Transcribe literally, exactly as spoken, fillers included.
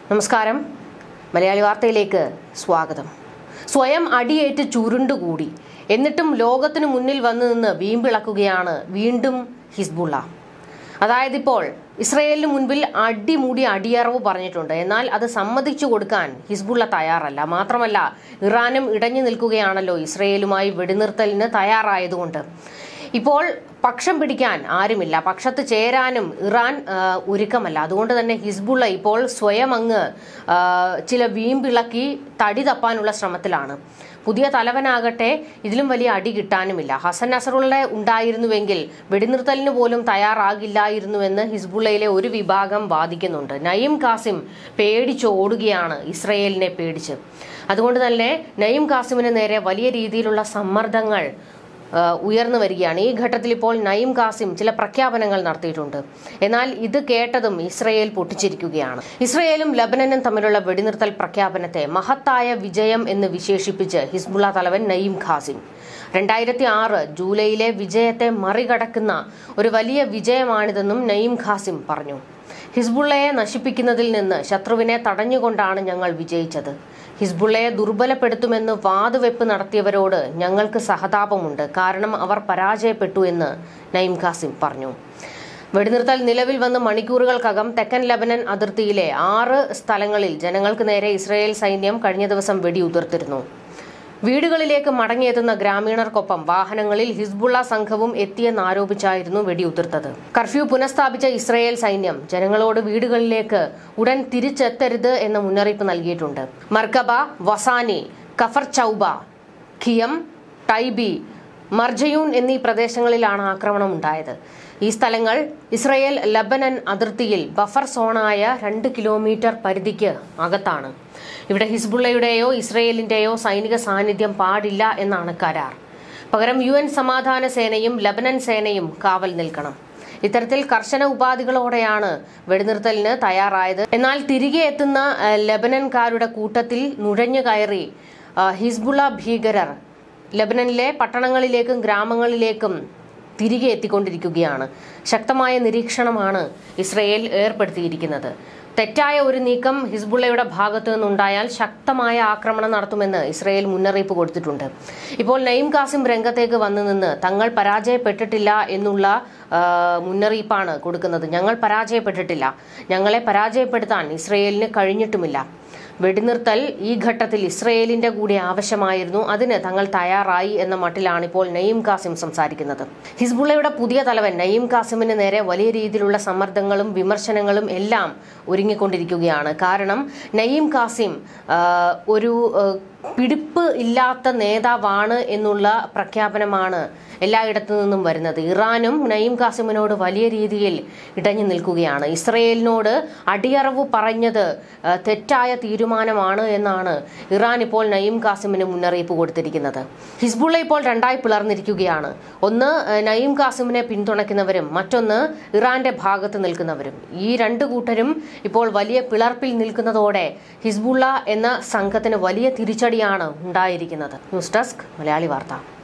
നമസ്കാരം. മലയാളി വാർത്തയിലേക്ക് സ്വാഗതം. സ്വയം അടിയേറ്റ് ചുരുണ്ടുകൂടി എന്നിട്ടും ലോകത്തിനു മുന്നിൽ വന്നു നിന്ന് വീമ്പിളക്കുകയാണ് വീണ്ടും ഹിസ്ബുള്ള. അതായത് ഇപ്പോൾ ഇസ്രയേലിന് മുൻപിൽ അടിമുടി അടിയറവ് പറഞ്ഞിട്ടുണ്ട്. എന്നാൽ അത് സമ്മതിച്ചു കൊടുക്കാൻ ഹിസ്ബുള്ള തയ്യാറല്ല. മാത്രമല്ല, ഇറാനും ഇടഞ്ഞു നിൽക്കുകയാണല്ലോ ഇസ്രയേലുമായി വെടിനിർത്തലിന് തയ്യാറായതുകൊണ്ട്. ഇപ്പോൾ പക്ഷം പിടിക്കാൻ ആരുമില്ല, പക്ഷത്ത് ചേരാനും ഇറാൻ ഒരുക്കമല്ല. അതുകൊണ്ട് തന്നെ ഹിസ്ബുള്ള ഇപ്പോൾ സ്വയം അങ്ങ് ചില വീമ്പിളക്കി തടി തപ്പാനുള്ള ശ്രമത്തിലാണ്. പുതിയ തലവനാകട്ടെ ഇതിലും വലിയ അടി കിട്ടാനുമില്ല. ഹസൻ നസറുള്ള ഉണ്ടായിരുന്നുവെങ്കിൽ വെടിനിർത്തലിന് പോലും തയ്യാറാകില്ലായിരുന്നുവെന്ന് ഹിസ്ബുള്ളയിലെ ഒരു വിഭാഗം വാദിക്കുന്നുണ്ട്. നയീം കാസിം പേടിച്ചോടുകയാണ്, ഇസ്രയേലിനെ പേടിച്ച്. അതുകൊണ്ട് തന്നെ നയീം കാസിമിന് നേരെ വലിയ രീതിയിലുള്ള സമ്മർദ്ദങ്ങൾ ഉയർന്നു വരികയാണ്. ഈ ഘട്ടത്തിൽ ഇപ്പോൾ നയീം കാസിം ചില പ്രഖ്യാപനങ്ങൾ നടത്തിയിട്ടുണ്ട്. എന്നാൽ ഇത് കേട്ടതും ഇസ്രയേൽ പൊട്ടിച്ചിരിക്കുകയാണ്. ഇസ്രയേലും ലബനനും തമ്മിലുള്ള വെടിനിർത്തൽ പ്രഖ്യാപനത്തെ മഹത്തായ വിജയം എന്ന് വിശേഷിപ്പിച്ച് ഹിസ്ബുള്ള തലവൻ നയീം കാസിം രണ്ടായിരത്തി ആറ് ജൂലൈയിലെ വിജയത്തെ മറികടക്കുന്ന ഒരു വലിയ വിജയമാണിതെന്നും നയീം കാസിം പറഞ്ഞു. ഹിസ്ബുള്ളയെ നശിപ്പിക്കുന്നതിൽ നിന്ന് ശത്രുവിനെ തടഞ്ഞുകൊണ്ടാണ് ഞങ്ങൾ വിജയിച്ചത്. ഹിസ്ബുള്ളയെ ദുർബലപ്പെടുത്തുമെന്ന് വാതുവെപ്പ് നടത്തിയവരോട് ഞങ്ങൾക്ക് സഹതാപമുണ്ട്, കാരണം അവർ പരാജയപ്പെട്ടു എന്ന് നയീം കാസിം പറഞ്ഞു. വെടിനിർത്തൽ നിലവിൽ വന്ന് മണിക്കൂറുകൾക്കകം തെക്കൻ ലബനൻ അതിർത്തിയിലെ ആറ് സ്ഥലങ്ങളിൽ ജനങ്ങൾക്ക് നേരെ ഇസ്രായേൽ സൈന്യം കഴിഞ്ഞ ദിവസം വെടിയുതിർത്തിരുന്നു. വീടുകളിലേക്ക് മടങ്ങിയെത്തുന്ന ഗ്രാമീണർക്കൊപ്പം വാഹനങ്ങളിൽ ഹിസ്ബുള്ള സംഘവും എത്തിയെന്നാരോപിച്ചായിരുന്നു വെടിയുതിർത്തത്. കർഫ്യൂ പുനഃസ്ഥാപിച്ച ഇസ്രായേൽ സൈന്യം ജനങ്ങളോട് വീടുകളിലേക്ക് ഉടൻ തിരിച്ചെത്തരുത് എന്ന മുന്നറിയിപ്പ് നൽകിയിട്ടുണ്ട്. മർക്കബ, വസാനി, കഫർ ചൌബ, ഖിയം, ടൈബി, മർജയൂൻ എന്നീ പ്രദേശങ്ങളിലാണ് ആക്രമണം ഉണ്ടായത്. ഈ സ്ഥലങ്ങൾ ഇസ്രായേൽ ലബനൻ അതിർത്തിയിൽ ബഫർ സോണായ രണ്ട് കിലോമീറ്റർ പരിധിക്ക് അകത്താണ്. ഇവിടെ ഹിസ്ബുള്ളയുടെയോ ഇസ്രയേലിന്റെയോ സൈനിക സാന്നിധ്യം പാടില്ല എന്നാണ് കരാർ. പകരം യു എൻ സമാധാന സേനയും ലബനൻ സേനയും കാവൽ നിൽക്കണം. ഇത്തരത്തിൽ കർശന ഉപാധികളോടെയാണ് വെടിനിർത്തലിന് തയ്യാറായത്. എന്നാൽ തിരികെ എത്തുന്ന ലബനൻകാരുടെ കൂട്ടത്തിൽ നുഴഞ്ഞു കയറി ഹിസ്ബുള്ള ഭീകരർ ലബനനിലെ പട്ടണങ്ങളിലേക്കും ഗ്രാമങ്ങളിലേക്കും തിരികെ എത്തിക്കൊണ്ടിരിക്കുകയാണ്. ശക്തമായ നിരീക്ഷണമാണ് ഇസ്രയേൽ ഏർപ്പെടുത്തിയിരിക്കുന്നത്. തെറ്റായ ഒരു നീക്കം ഹിസ്ബുള്ളയുടെ ഭാഗത്തു നിന്നുണ്ടായാൽ ശക്തമായ ആക്രമണം നടത്തുമെന്ന് ഇസ്രയേൽ മുന്നറിയിപ്പ് കൊടുത്തിട്ടുണ്ട്. ഇപ്പോൾ നയീം കാസിം രംഗത്തേക്ക് വന്നു നിന്ന് തങ്ങൾ പരാജയപ്പെട്ടിട്ടില്ല എന്നുള്ള മുന്നറിയിപ്പാണ് കൊടുക്കുന്നത്. ഞങ്ങൾ പരാജയപ്പെട്ടിട്ടില്ല, ഞങ്ങളെ പരാജയപ്പെടുത്താൻ ഇസ്രയേലിന് കഴിഞ്ഞിട്ടുമില്ല. വെടിനിർത്തൽ ഈ ഘട്ടത്തിൽ ഇസ്രയേലിന്റെ കൂടി ആവശ്യമായിരുന്നു, അതിന് തങ്ങൾ തയ്യാറായി എന്ന മട്ടിലാണ് ഇപ്പോൾ നയീം കാസിം സംസാരിക്കുന്നത്. ഹിസ്ബുള്ളയുടെ പുതിയ തലവൻ നയീം കാസിമിന് നേരെ വലിയ രീതിയിലുള്ള സമ്മർദ്ദങ്ങളും വിമർശനങ്ങളും എല്ലാം ഒരുങ്ങിക്കൊണ്ടിരിക്കുകയാണ്. കാരണം നയീം കാസിം ഒരു പിടിപ്പ് ഇല്ലാത്ത നേതാവാണ് എന്നുള്ള പ്രഖ്യാപനമാണ് എല്ലായിടത്തു നിന്നും വരുന്നത്. ഇറാനും നയീം കാസിമിനോട് വലിയ രീതിയിൽ ഇടഞ്ഞു നിൽക്കുകയാണ്. ഇസ്രയേലിനോട് അടിയറവ് പറഞ്ഞത് തെറ്റായ തീരുമാനമാണ് എന്നാണ് ഇറാൻ ഇപ്പോൾ നയീം കാസിമിന് മുന്നറിയിപ്പ് കൊടുത്തിരിക്കുന്നത്. ഹിസ്ബുള്ള ഇപ്പോൾ രണ്ടായി പിളർന്നിരിക്കുകയാണ്. ഒന്ന് നയീം കാസിമിനെ പിന്തുണയ്ക്കുന്നവരും മറ്റൊന്ന് ഇറാന്റെ ഭാഗത്ത് നിൽക്കുന്നവരും. ഈ രണ്ട് കൂട്ടരും ഇപ്പോൾ വലിയ പിളർപ്പിൽ നിൽക്കുന്നതോടെ ഹിസ്ബുള്ള എന്ന സംഘത്തിന് വലിയ തിരിച്ചടിയാണ് ഉണ്ടായിരിക്കുന്നത്. ന്യൂസ് ഡെസ്ക് മലയാളി വാർത്ത.